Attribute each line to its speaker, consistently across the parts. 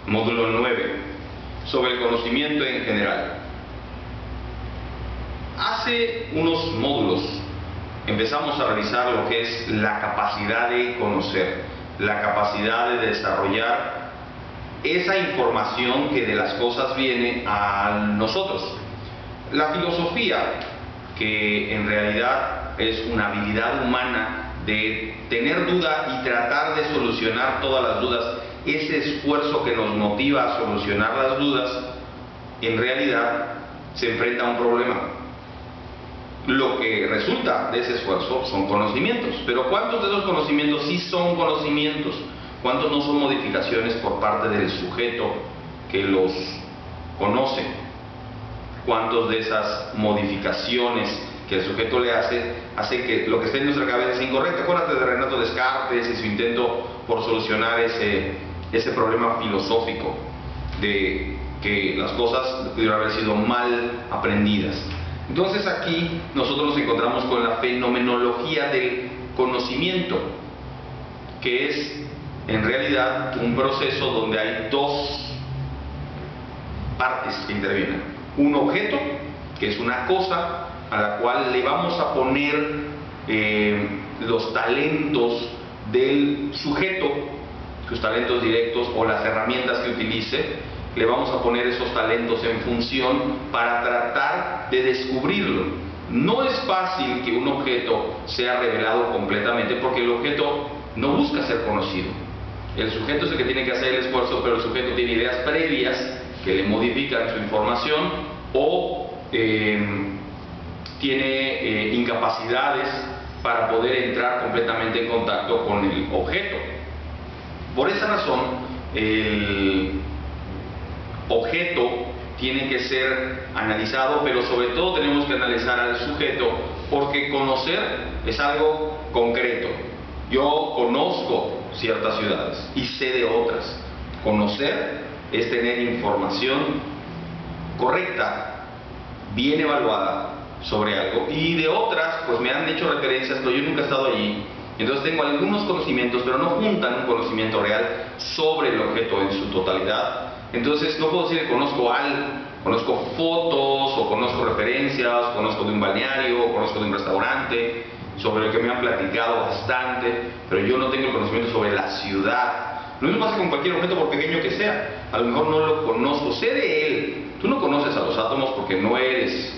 Speaker 1: módulo 9, sobre el conocimiento en general. Hace unos módulos empezamos a revisar lo que es la capacidad de conocer, la capacidad de desarrollar esa información que de las cosas viene a nosotros. La filosofía, que en realidad es una habilidad humana de tener duda y tratar de solucionar todas las dudas, ese esfuerzo que nos motiva a solucionar las dudas, en realidad se enfrenta a un problema. Lo que resulta de ese esfuerzo son conocimientos, pero ¿cuántos de esos conocimientos sí son conocimientos? ¿Cuántos no son modificaciones por parte del sujeto que los conoce? ¿Cuántos de esas modificaciones que el sujeto le hace que lo que esté en nuestra cabeza sea incorrecto? Acuérdate de Renato Descartes y su intento por solucionar ese problema filosófico de que las cosas pudieron haber sido mal aprendidas. Entonces aquí nosotros nos encontramos con la fenomenología del conocimiento, que es en realidad un proceso donde hay dos partes que intervienen. Un objeto, que es una cosa a la cual le vamos a poner los talentos del sujeto, sus talentos directos o las herramientas que utilice. Le vamos a poner esos talentos en función para tratar de descubrirlo. No es fácil que un objeto sea revelado completamente porque el objeto no busca ser conocido. El sujeto es el que tiene que hacer el esfuerzo, pero el sujeto tiene ideas previas que le modifican su información o tiene incapacidades para poder entrar completamente en contacto con el objeto. Por esa razón, el objeto tiene que ser analizado, pero sobre todo tenemos que analizar al sujeto, porque conocer es algo concreto. Yo conozco ciertas ciudades y sé de otras. Conocer es tener información correcta, bien evaluada sobre algo, y de otras pues me han hecho referencias, pero yo nunca he estado allí. Entonces tengo algunos conocimientos, pero no juntan un conocimiento real sobre el objeto en su totalidad. Entonces no puedo decir que conozco algo, conozco fotos, o conozco referencias, conozco de un balneario, o conozco de un restaurante, sobre el que me han platicado bastante, pero yo no tengo el conocimiento sobre la ciudad. Lo mismo pasa con cualquier objeto, por pequeño que sea. A lo mejor no lo conozco, sé de él. Tú no conoces a los átomos porque no eres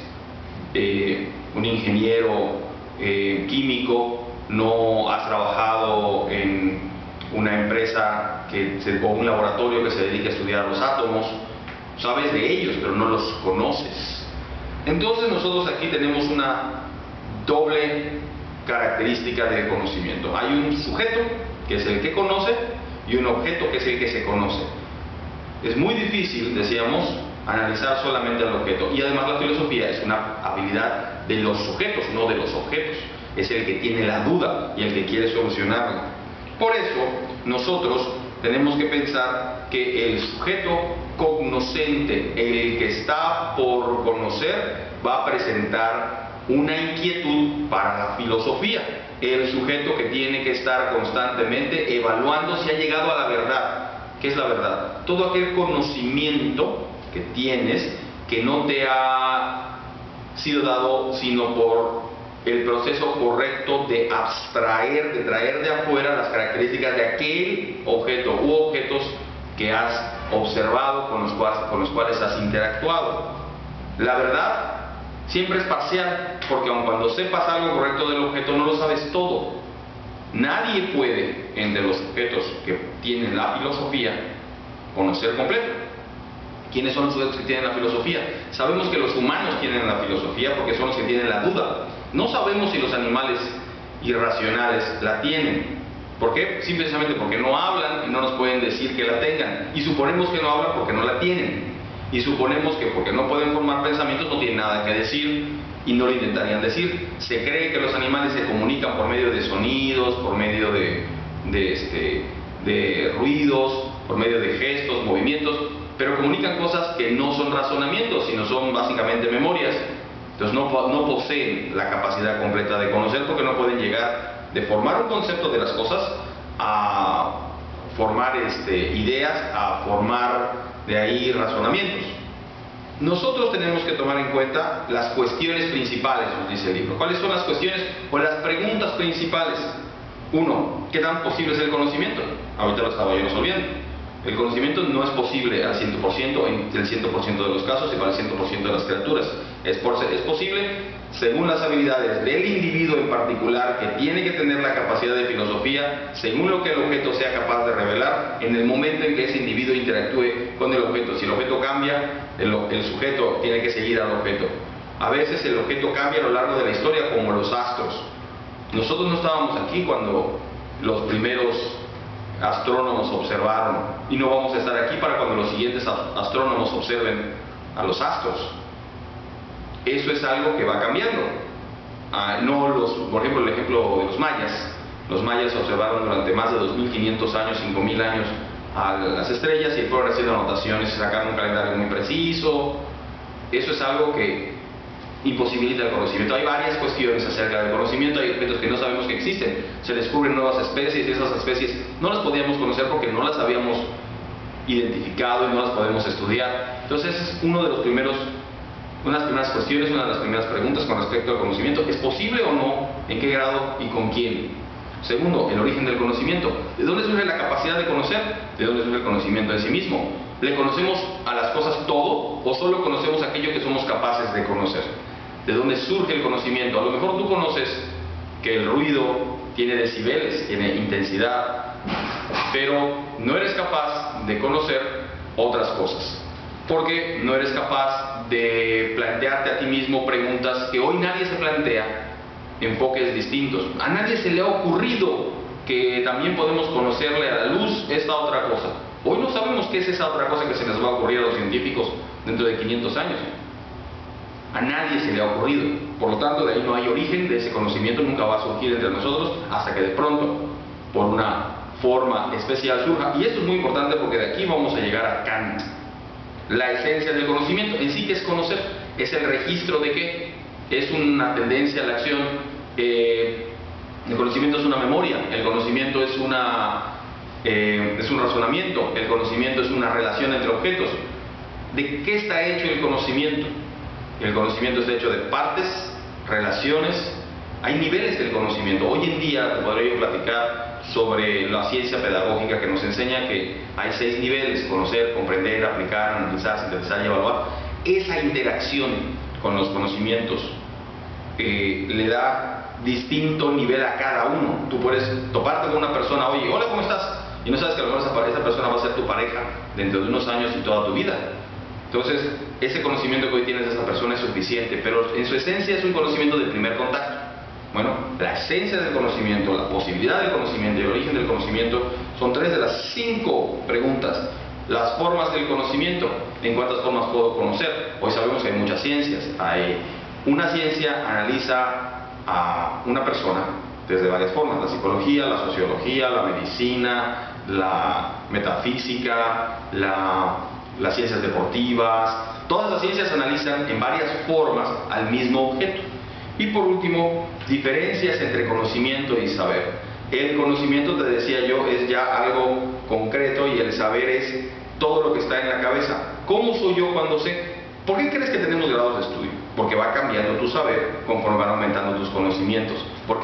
Speaker 1: un ingeniero químico, no has trabajado en una empresa o un laboratorio que se dedique a estudiar los átomos. Sabes de ellos, pero no los conoces. Entonces nosotros aquí tenemos una doble característica de conocimiento. Hay un sujeto, que es el que conoce, y un objeto, que es el que se conoce. Es muy difícil, decíamos, analizar solamente al objeto. Y además la filosofía es una habilidad de los sujetos, no de los objetos. Es el que tiene la duda y el que quiere solucionarla. Por eso nosotros tenemos que pensar que el sujeto cognoscente, el que está por conocer, va a presentar una inquietud para la filosofía. El sujeto que tiene que estar constantemente evaluando si ha llegado a la verdad. ¿Qué es la verdad? Todo aquel conocimiento que tienes que no te ha sido dado sino por el proceso correcto de abstraer, de traer de afuera las características de aquel objeto u objetos que has observado, con los cuales has interactuado. La verdad siempre es parcial, porque aun cuando sepas algo correcto del objeto, no lo sabes todo. Nadie puede, entre los objetos que tienen la filosofía, conocer completo. ¿Quiénes son los sujetos que tienen la filosofía? Sabemos que los humanos tienen la filosofía porque son los que tienen la duda. No sabemos si los animales irracionales la tienen. ¿Por qué? Simplemente porque no hablan y no nos pueden decir que la tengan. Y suponemos que no hablan porque no la tienen. Y suponemos que porque no pueden formar pensamientos no tienen nada que decir y no lo intentarían decir. Se cree que los animales se comunican por medio de sonidos, por medio de ruidos, por medio de gestos, movimientos, pero comunican cosas que no son razonamientos, sino son básicamente memorias. Entonces no poseen la capacidad completa de conocer porque no pueden llegar de formar un concepto de las cosas a formar ideas a formar de ahí razonamientos. Nosotros tenemos que tomar en cuenta las cuestiones principales, nos dice el libro. ¿Cuáles son las cuestiones o las preguntas principales? Uno, ¿qué tan posible es el conocimiento? Ahorita lo estaba yo resolviendo. El conocimiento no es posible al 100%, en el 100% de los casos y para el 100% de las criaturas. Es posible según las habilidades del individuo en particular, que tiene que tener la capacidad de filosofía, según lo que el objeto sea capaz de revelar, en el momento en que ese individuo interactúe con el objeto. Si el objeto cambia, el sujeto tiene que seguir al objeto. A veces el objeto cambia a lo largo de la historia, como los astros. Nosotros no estábamos aquí cuando los primeros astrónomos observaron, y no vamos a estar aquí para cuando los siguientes astrónomos observen a los astros. Eso es algo que va cambiando. Por ejemplo, el ejemplo de los mayas. Los mayas observaron durante más de 2500 años, 5000 años a las estrellas y fueron haciendo anotaciones, sacaron un calendario muy preciso. Eso es algo que imposibilita el conocimiento. Hay varias cuestiones acerca del conocimiento. Hay objetos que no sabemos que existen. Se descubren nuevas especies y esas especies no las podíamos conocer porque no las habíamos identificado y no las podemos estudiar. Entonces es una de las primeras cuestiones, una de las primeras preguntas con respecto al conocimiento. ¿Es posible o no? ¿En qué grado y con quién? Segundo, el origen del conocimiento. ¿De dónde surge la capacidad de conocer? ¿De dónde surge el conocimiento en sí mismo? ¿Le conocemos a las cosas todo o solo conocemos aquello que somos capaces de conocer? ¿De dónde surge el conocimiento? A lo mejor tú conoces que el ruido tiene decibeles, tiene intensidad, pero no eres capaz de conocer otras cosas, porque no eres capaz de plantearte a ti mismo preguntas que hoy nadie se plantea, enfoques distintos. A nadie se le ha ocurrido que también podemos conocerle a la luz esta otra cosa. Hoy no sabemos qué es esa otra cosa que se les va a ocurrir a los científicos dentro de 500 años. A nadie se le ha ocurrido. Por lo tanto, de ahí no hay origen de ese conocimiento, nunca va a surgir entre nosotros hasta que de pronto, por una forma especial, surja. Y esto es muy importante porque de aquí vamos a llegar a Kant. La esencia del conocimiento en sí, que es conocer, es el registro de qué, es una tendencia a la acción. El conocimiento es una memoria, el conocimiento es un razonamiento, el conocimiento es una relación entre objetos. ¿De qué está hecho el conocimiento? El conocimiento está hecho de partes, relaciones. Hay niveles del conocimiento. Hoy en día te podría yo platicar sobre la ciencia pedagógica que nos enseña que hay 6 niveles: conocer, comprender, aplicar, analizar, sintetizar y evaluar. Esa interacción con los conocimientos le da distinto nivel a cada uno. Tú puedes toparte con una persona, oye, hola, ¿cómo estás? Y no sabes que a lo mejor esa persona va a ser tu pareja dentro de unos años y toda tu vida. Entonces, ese conocimiento que hoy tienes de esa persona es suficiente, pero en su esencia es un conocimiento de primer contacto. Bueno, la esencia del conocimiento, la posibilidad del conocimiento y el origen del conocimiento son 3 de las 5 preguntas. Las formas del conocimiento, ¿en cuántas formas puedo conocer? Hoy sabemos que hay muchas ciencias. Una ciencia analiza a una persona desde varias formas: la psicología, la sociología, la medicina, la metafísica, las ciencias deportivas. Todas las ciencias analizan en varias formas al mismo objeto. Y por último, diferencias entre conocimiento y saber. El conocimiento, te decía yo, es ya algo concreto y el saber es todo lo que está en la cabeza. ¿Cómo soy yo cuando sé? ¿Por qué crees que tenemos grados de estudio? Porque va cambiando tu saber conforme van aumentando tus conocimientos. Porque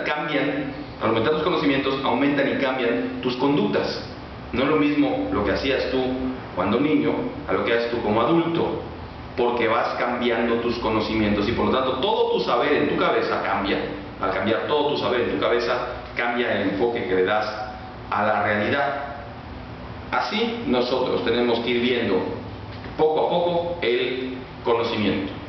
Speaker 1: al aumentar tus conocimientos, aumentan y cambian tus conductas. No es lo mismo lo que hacías tú cuando niño a lo que haces tú como adulto, porque vas cambiando tus conocimientos y por lo tanto todo tu saber en tu cabeza cambia. Al cambiar todo tu saber en tu cabeza, cambia el enfoque que le das a la realidad. Así nosotros tenemos que ir viendo poco a poco el conocimiento.